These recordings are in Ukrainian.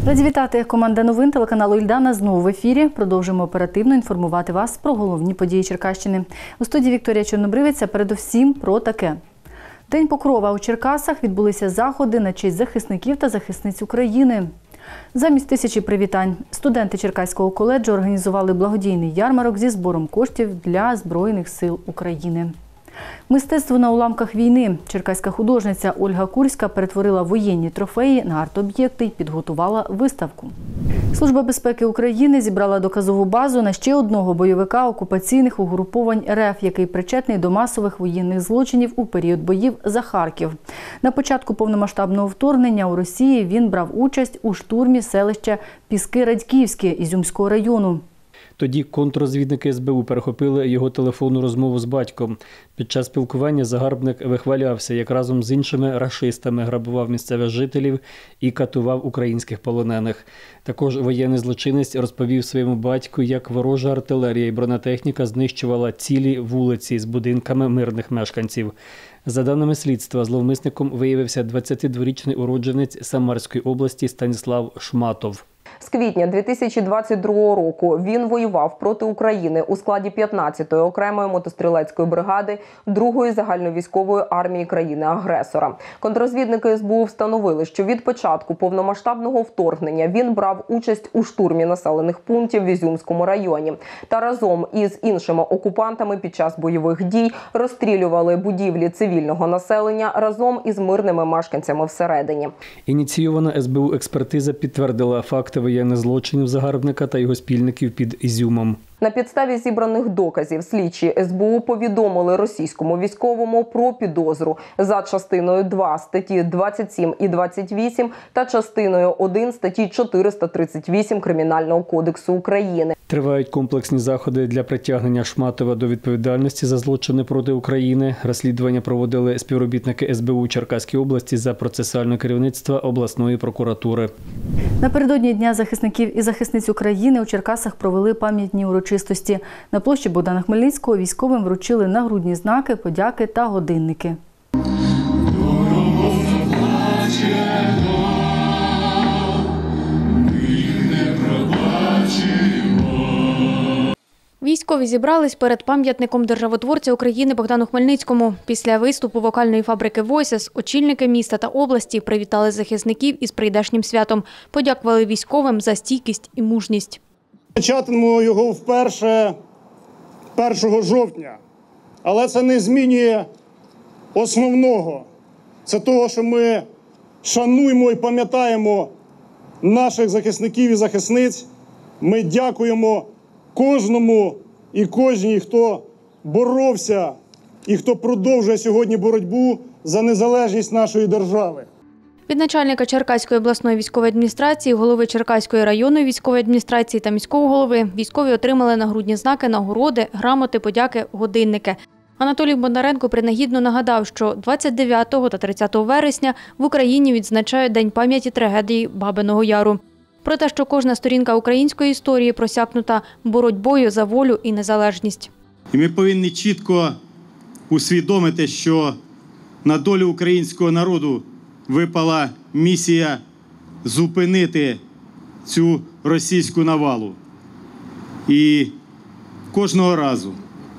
Раді вітати. Команда новин телеканалу «Ільдана» знову в ефірі. Продовжуємо оперативно інформувати вас про головні події Черкащини. У студії Вікторія Чорнобривець, передусім про таке. День Покрова у Черкасах, відбулися заходи на честь захисників та захисниць України. Замість тисячі привітань студенти Черкаського коледжу організували благодійний ярмарок зі збором коштів для Збройних сил України. Мистецтво на уламках війни. Черкаська художниця Ольга Курська перетворила воєнні трофеї на арт-об'єкти і підготувала виставку. Служба безпеки України зібрала доказову базу на ще одного бойовика окупаційних угруповань РФ, який причетний до масових воєнних злочинів у період боїв за Харків. На початку повномасштабного вторгнення у Росії він брав участь у штурмі селища Піски-Радьківське Ізюмського району. Тоді контррозвідники СБУ перехопили його телефонну розмову з батьком. Під час спілкування загарбник вихвалявся, як разом з іншими рашистами грабував місцевих жителів і катував українських полонених. Також воєнний злочинець розповів своєму батьку, як ворожа артилерія і бронетехніка знищувала цілі вулиці з будинками мирних мешканців. За даними слідства, зловмисником виявився 22-річний уродженець Самарської області Станіслав Шматов. З квітня 2022 року він воював проти України у складі 15-ї окремої мотострілецької бригади 2-ї загальновійськової армії країни-агресора. Контррозвідники СБУ встановили, що від початку повномасштабного вторгнення він брав участь у штурмі населених пунктів в Ізюмському районі. Та разом із іншими окупантами під час бойових дій розстрілювали будівлі цивільного населення разом із мирними мешканцями всередині. Ініційована СБУ експертиза підтвердила факти воєнних злочинів загарбника та його спільників під Ізюмом. На підставі зібраних доказів слідчі СБУ повідомили російському військовому про підозру за частиною 2 статті 27 і 28 та частиною 1 статті 438 Кримінального кодексу України. Тривають комплексні заходи для притягнення Шматова до відповідальності за злочини проти України. Розслідування проводили співробітники СБУ Черкаській області за процесуальне керівництво обласної прокуратури. Напередодні Дня захисників і захисниць України у Черкасах провели пам'ятні урочистості. На площі Богдана Хмельницького військовим вручили нагрудні знаки, подяки та годинники. Військові зібрались перед пам'ятником державотворця України Богдану Хмельницькому. Після виступу вокальної фабрики «Voices» очільники міста та області привітали захисників із прийдешнім святом. Подякували військовим за стійкість і мужність. Початимемо його вперше 1 жовтня, але це не змінює основного. Це того, що ми шануємо і пам'ятаємо наших захисників і захисниць. Ми дякуємо кожному і кожній, хто боровся і хто продовжує сьогодні боротьбу за незалежність нашої держави. Від начальника Черкаської обласної військової адміністрації, голови Черкаської районної військової адміністрації та міського голови військові отримали нагрудні знаки, нагороди, грамоти, подяки, годинники. Анатолій Бондаренко принагідно нагадав, що 29 та 30 вересня в Україні відзначають День пам'яті трагедії Бабиного Яру. Про те, що кожна сторінка української історії просякнута боротьбою за волю і незалежність. І ми повинні чітко усвідомити, що на долю українського народу випала місія зупинити цю російську навалу. І кожного разу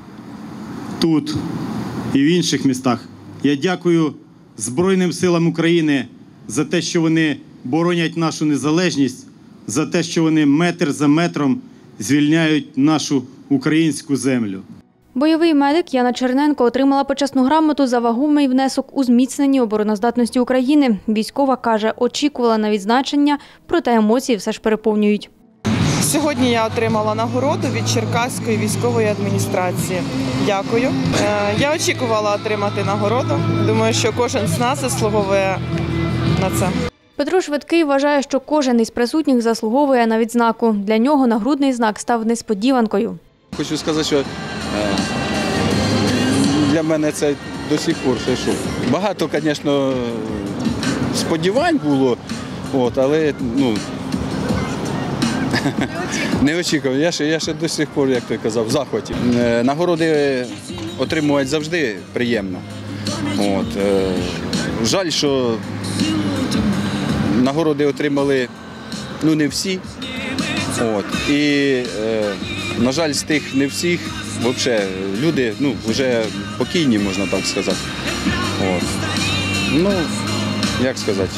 тут і в інших містах я дякую Збройним силам України за те, що вони боронять нашу незалежність, за те, що вони метр за метром звільняють нашу українську землю. Бойовий медик Яна Черненко отримала почесну грамоту за вагомий внесок у зміцненні обороноздатності України. Військова каже, очікувала на відзначення, проте емоції все ж переповнюють. Сьогодні я отримала нагороду від Черкаської військової адміністрації. Дякую. Я очікувала отримати нагороду. Думаю, що кожен з нас заслуговує на це. Петро Швидкий вважає, що кожен із присутніх заслуговує на відзнаку. Для нього нагрудний знак став несподіванкою. Хочу сказати, що для мене це до сих пор ще що. Багато, звісно, сподівань було, але не очікував. Я ще до сих пор, як той казав, в захваті. Нагороди отримувати завжди приємно. Жаль, що нагороди отримали ну не всі. От. І, на жаль, з тих не всіх, взагалі, люди вже покійні, можна так сказати. От. Ну, як сказати,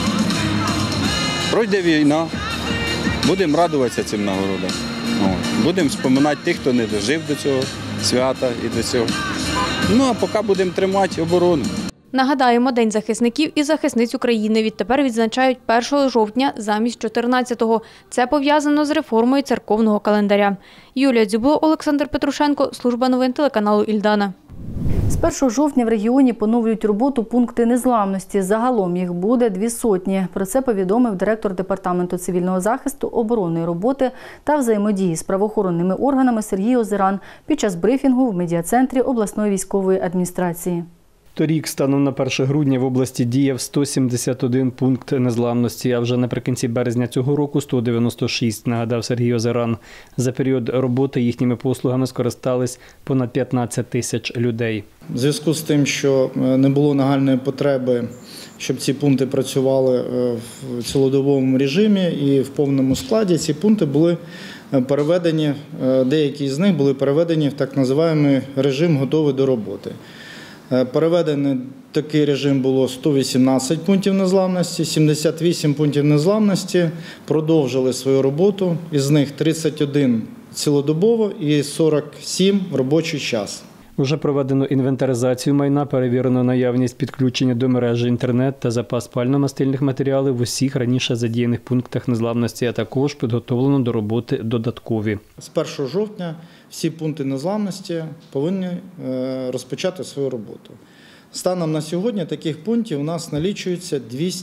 пройде війна, будемо радуватися цим нагородам. Будемо споминати тих, хто не дожив до цього свята і до цього. Ну, а поки будемо тримати оборону. Нагадаємо, День захисників і захисниць України відтепер відзначають 1 жовтня замість 14-го. Це пов'язано з реформою церковного календаря. Юлія Дзюбло, Олександр Петрушенко, служба новин телеканалу «Ільдана». З 1 жовтня в регіоні поновлюють роботу пункти незламності. Загалом їх буде 200. Про це повідомив директор Департаменту цивільного захисту, оборонної роботи та взаємодії з правоохоронними органами Сергій Озеран під час брифінгу в медіа-центрі обласної військової адміністрації. Торік, станом на 1 грудня, в області діяв 171 пункт незламності, а вже наприкінці березня цього року – 196, нагадав Сергій Озеран. За період роботи їхніми послугами скористались понад 15 тисяч людей. В зв'язку з тим, що не було нагальної потреби, щоб ці пункти працювали в цілодобовому режимі і в повному складі, ці пункти були переведені, деякі з них були переведені в так званий режим «готовий до роботи». Переведений такий режим було 118 пунктів незламності, 78 пунктів незламності продовжили свою роботу, із них 31 цілодобово і 47 в робочий час. Уже проведено інвентаризацію майна, перевірено наявність підключення до мережі інтернет та запас пально-мастильних матеріалів в усіх раніше задіяних пунктах незламності, а також підготовлено до роботи додаткові. З 1 жовтня всі пункти незламності повинні розпочати свою роботу. Станом на сьогодні таких пунктів у нас налічується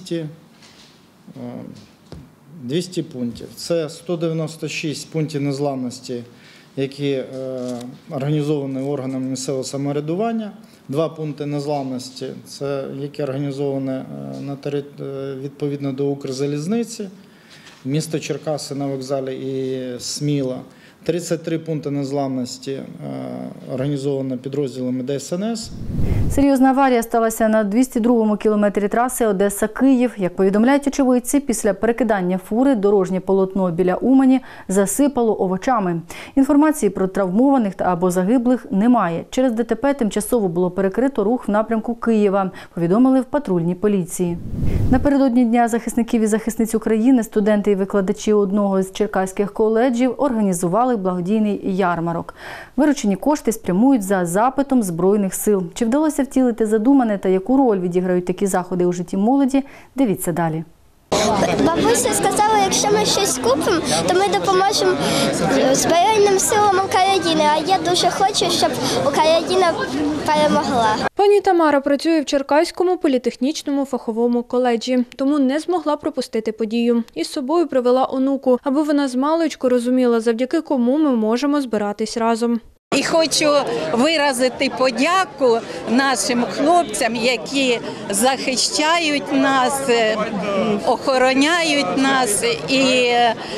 200 пунктів. Це 196 пунктів незламності, які організовані органами місцевого самоврядування, 2 пункти незламності, це які організовані відповідно до Укрзалізниці, місто Черкаси на вокзалі і Сміла. 33 пункти незламності організовано підрозділами ДСНС. Серйозна аварія сталася на 202-му кілометрі траси Одеса-Київ. Як повідомляють очевидці, після перекидання фури дорожнє полотно біля Умані засипало овочами. Інформації про травмованих або загиблих немає. Через ДТП тимчасово було перекрито рух в напрямку Києва, повідомили в патрульній поліції. Напередодні Дня захисників і захисниць України студенти і викладачі одного з черкаських коледжів організували благодійний ярмарок. Виручені кошти спрямують за запитом Збройних сил. Чи вдалося втілити задумане та яку роль відіграють такі заходи у житті молоді, дивіться далі. Бабуся сказала, якщо ми щось купимо, то ми допоможемо Збройним силам України, а я дуже хочу, щоб Україна перемогла. Пані Тамара працює в Черкаському політехнічному фаховому коледжі, тому не змогла пропустити подію. Із собою привела онуку, аби вона змалечку розуміла, завдяки кому ми можемо збиратись разом. І хочу виразити подяку нашим хлопцям, які захищають нас, охороняють нас. І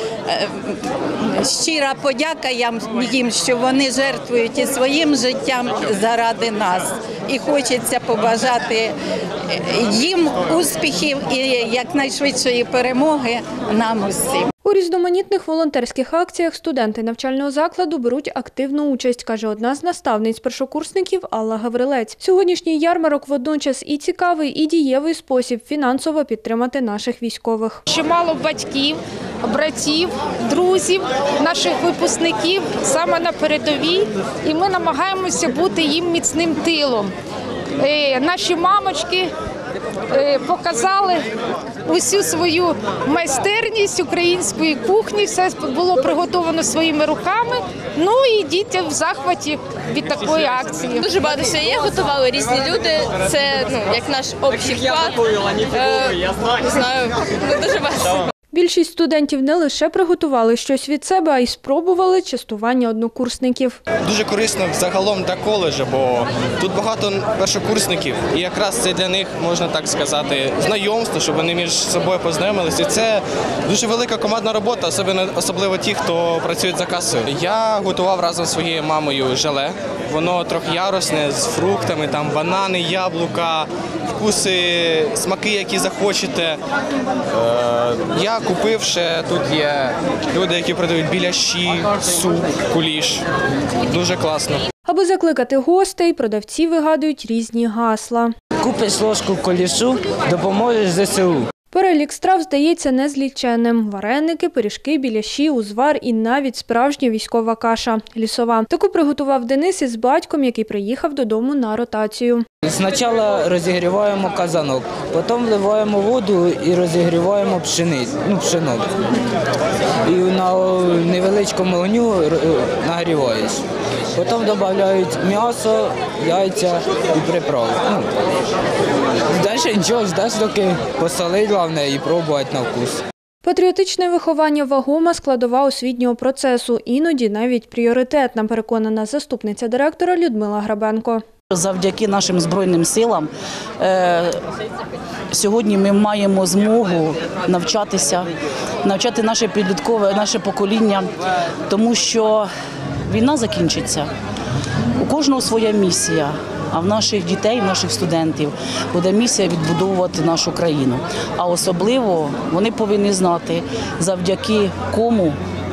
щира подяка їм, що вони жертвують і своїм життям заради нас. І хочеться побажати їм успіхів і якнайшвидшої перемоги нам усім. У різноманітних волонтерських акціях студенти навчального закладу беруть активну участь, каже одна з наставниць-першокурсників Алла Гаврилець. Сьогоднішній ярмарок водночас і цікавий, і дієвий спосіб фінансово підтримати наших військових. Чимало батьків, братів, друзів, наших випускників саме на передовій, і ми намагаємося бути їм міцним тилом. Наші мамочки показали усю свою майстерність української кухні, все було приготовано своїми руками, ну і діти в захваті від такої акції. Дуже багато всього готували різні люди, це як наш общий вклад, не знаю, дуже багато. Більшість студентів не лише приготували щось від себе, а й спробували частування однокурсників. Дуже корисно загалом для коледжу, бо тут багато першокурсників, і якраз це для них, можна так сказати, знайомство, щоб вони між собою познайомилися. І це дуже велика командна робота, особливо ті, хто працює за касою. Я готував разом зі своєю мамою желе, воно трохи ярусне, з фруктами, там банани, яблука, вкуси, смаки, які захочете. Я Я купив ще, тут є люди, які продають біляші, суп, куліш. Дуже класно. Аби закликати гостей, продавці вигадують різні гасла. Купиш ложку кулішу, допоможеш ЗСУ. Перелік страв здається незліченним. Вареники, пиріжки, біляші, узвар і навіть справжня військова каша – лісова. Таку приготував Денис із батьком, який приїхав додому на ротацію. Спочатку розігріваємо казанок, потім вливаємо воду і розігріваємо пшено. І на невеличкому огню нагріваєш. Потім додають м'ясо, яйця і приправи. Далі нічого, ждеш, доки посолить, головне, і пробувати на вкус. Патріотичне виховання – вагома складова освітнього процесу, іноді навіть пріоритетна, переконана заступниця директора Людмила Грабенко. Завдяки нашим Збройним силам сьогодні ми маємо змогу навчати наше підліткове, наше покоління, тому що війна закінчиться. У кожного своя місія, а в наших дітей, в наших студентів буде місія відбудовувати нашу країну. А особливо вони повинні знати, завдяки кому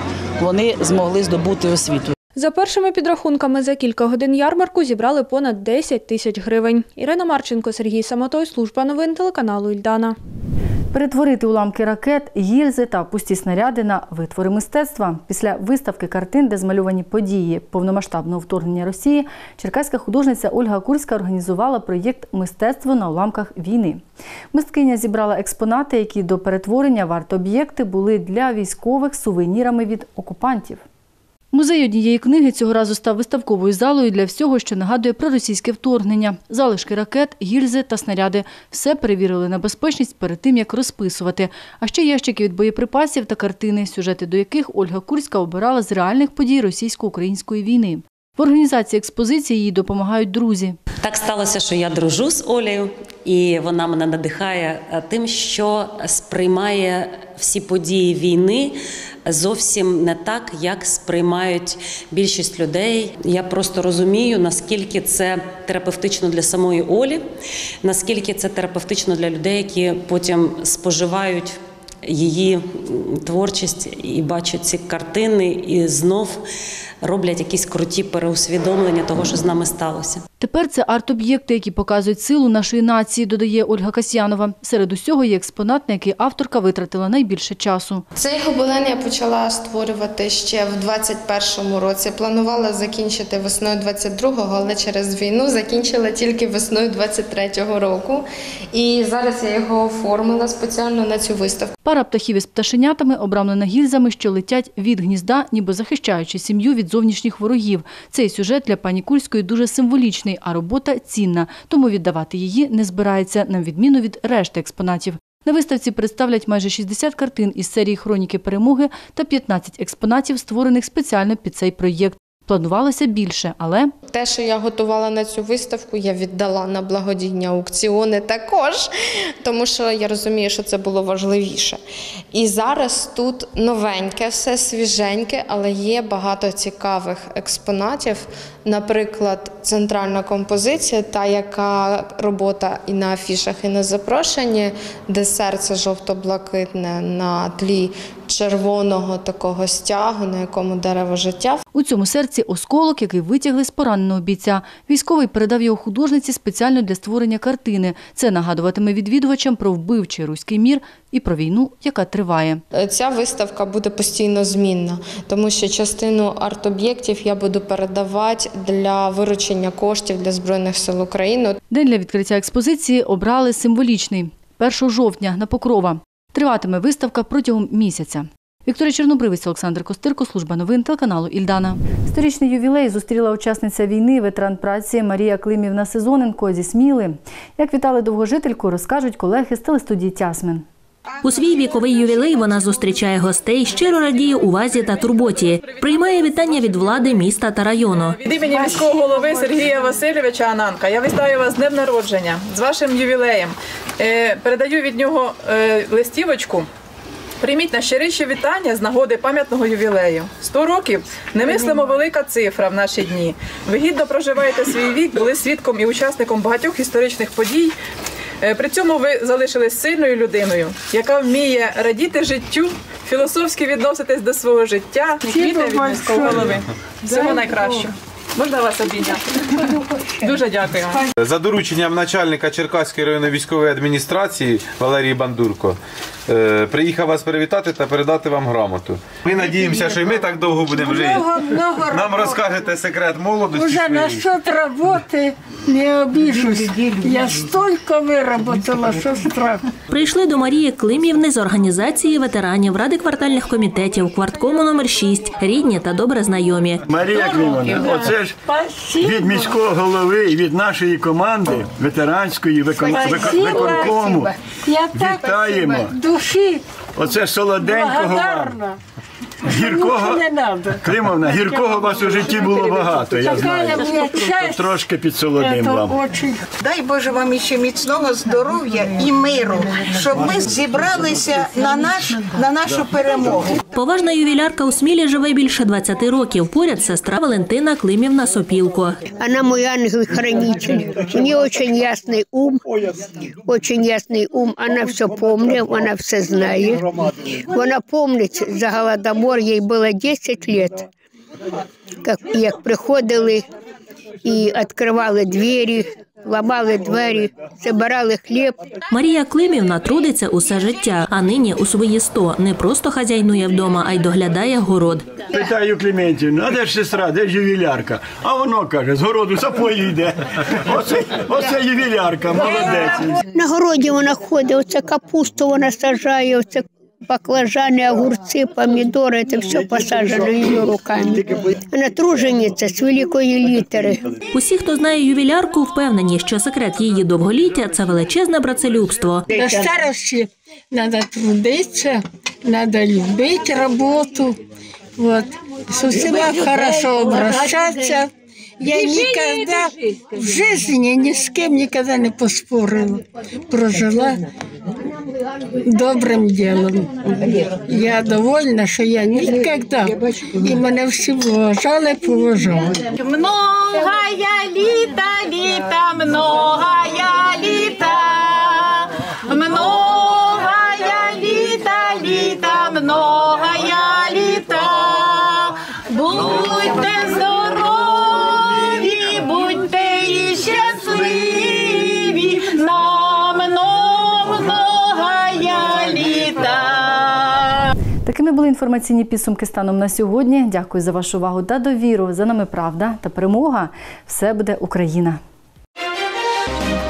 вони змогли здобути освіту. За першими підрахунками, за кілька годин ярмарку зібрали понад 10 тисяч гривень. Ірина Марченко, Сергій Самотой, служба новин телеканалу «Ільдана». Перетворити уламки ракет, гільзи та пусті снаряди на витвори мистецтва. Після виставки картин, де змальовані події повномасштабного вторгнення Росії, черкаська художниця Ольга Курська організувала проєкт «Мистецтво на уламках війни». Мисткиня зібрала експонати, які до перетворення в арт-об'єкти були для військових сувенірами від окупантів. Музей однієї книги цього разу став виставковою залою для всього, що нагадує про російське вторгнення. Залишки ракет, гільзи та снаряди – все перевірили на безпечність перед тим, як розписувати. А ще ящики від боєприпасів та картини, сюжети до яких Ольга Курська обирала з реальних подій російсько-української війни. В організації експозиції їй допомагають друзі. Так сталося, що я дружу з Олею, і вона мене надихає тим, що сприймає всі події війни зовсім не так, як сприймають більшість людей. Я просто розумію, наскільки це терапевтично для самої Олі, наскільки це терапевтично для людей, які потім споживають її творчість і бачать ці картини, і знов роблять якісь круті переусвідомлення того, що з нами сталося. Тепер це арт-об'єкти, які показують силу нашої нації, додає Ольга Касьянова. Серед усього є експонат, на який авторка витратила найбільше часу. Цей гобелен я почала створювати ще в 21-му році. Планувала закінчити весною 22-го, але через війну закінчила тільки весною 23-го року. І зараз я його оформила спеціально на цю виставку. Пара птахів із пташенятами обрамлена гільзами, що летять від гнізда, ніби захищаючи сім'ю від зовнішніх ворогів. Цей сюжет для пані Курської дуже символічний, а робота цінна, тому віддавати її не збирається, на відміну від решти експонатів. На виставці представлять майже 60 картин із серії «Хроніки перемоги» та 15 експонатів, створених спеціально під цей проєкт. Планувалося більше, але… Те, що я готувала на цю виставку, я віддала на благодійні аукціони також, тому що я розумію, що це було важливіше. І зараз тут новеньке, все свіженьке, але є багато цікавих експонатів. Наприклад, центральна композиція, та яка робота і на афішах, і на запрошенні, де серце жовто-блакитне на тлі червоного такого стягу, на якому дерево життя. У цьому серці осколок, який витягли з пораненого бійця. Військовий передав його художниці спеціально для створення картини. Це нагадуватиме відвідувачам про вбивчий руський мір і про війну, яка триває. Ця виставка буде постійно змінна, тому що частину арт-об'єктів я буду передавати для виручення коштів для Збройних сил України. День для відкриття експозиції обрали символічний – 1 жовтня на Покрова. Триватиме виставка протягом місяця. Вікторія Чорнобривець, Олександр Костирко, служба новин телеканалу «Ільдана». Сторічний ювілей зустріла учасниця війни, ветеран праці Марія Климівна Сезоненко зі Сміли. Як вітали довгожительку, розкажуть колеги з телестудії «Тясмин». У свій віковий ювілей вона зустрічає гостей, щиро радіє увазі та турботі. Приймає вітання від влади міста та району. Від імені міського голови Сергія Васильовича Ананка я вітаю вас з днем народження, з вашим ювілеєм. Передаю від нього листівочку. Прийміть найщиріші вітання з нагоди пам'ятного ювілею. 100 років – немислимо велика цифра в наші дні. Ви гідно проживаєте свій вік, були свідком і учасником багатьох історичних подій. При цьому ви залишились сильною людиною, яка вміє радіти життю, філософськи відноситись до свого життя. Квіти від міського голови. Всього найкращого. Можна вас обійняти? Дуже дякую. За дорученням начальника Черкаської районної військової адміністрації Валерії Бандурко приїхав вас привітати та передати вам грамоту. Ми надіємося, що і ми так довго будемо жити. Нам розкажете секрет молодості. Уже насчет роботи не обіжусь. Я стільки вироботила, що страх. Прийшли до Марії Климівни з організації ветеранів Ради квартальних комітетів, кварткому номер 6, рідні та добре знайомі. Марія Климівна, оце ж від міського голови і від нашої команди ветеранської виконкому вітаємо. Душі. Оце солоденького вам. Гіркого, Климовна, гіркого у вас у житті було багато, я знаю. Трошки підсолодим вам. Дай Боже вам ще міцного здоров'я і миру, щоб ми зібралися на нашу перемогу. Поважна ювілярка у Смілі живе більше 20 років. Поряд сестра Валентина Климівна Сопілко. Вона мой ангел-хранитель. У неї очень ясний ум. Вона все пам'ятає, вона все знає. Вона пам'ятає за Голодомор, їй було 10 років, як приходили і відкривали двері, ламали двері, забирали хліб. Марія Климівна трудиться усе життя, а нині у свої 100 не просто хазяйнує вдома, а й доглядає город. Питаю Клементівну, а де ж сестра, де ж ювілярка? А воно каже, з городу сапою йде. Оце ювілярка, молодець. На городі вона ходить, оце капусту вона саджає, оце баклажани, огурці, помідори, це все посаджено її руками. Вона тружениця з великої літери. Усі, хто знає ювілярку, впевнені, що секрет її довголіття – це величезне працелюбство. До старості треба трудитися, треба любити роботу, з усіма хорошо обращатися. Я никогда в жизни ни с кем никогда не поспорила. Прожила добрым делом. Я довольна, что я никогда, и меня все уважали, поважали. Многая літа, многая літа, многая літа, многая літа. Будьте здорові, будьте і щасливі, нам многая літа. Такими були інформаційні підсумки станом на сьогодні. Дякую за вашу увагу та довіру. За нами правда та перемога. Все буде Україна.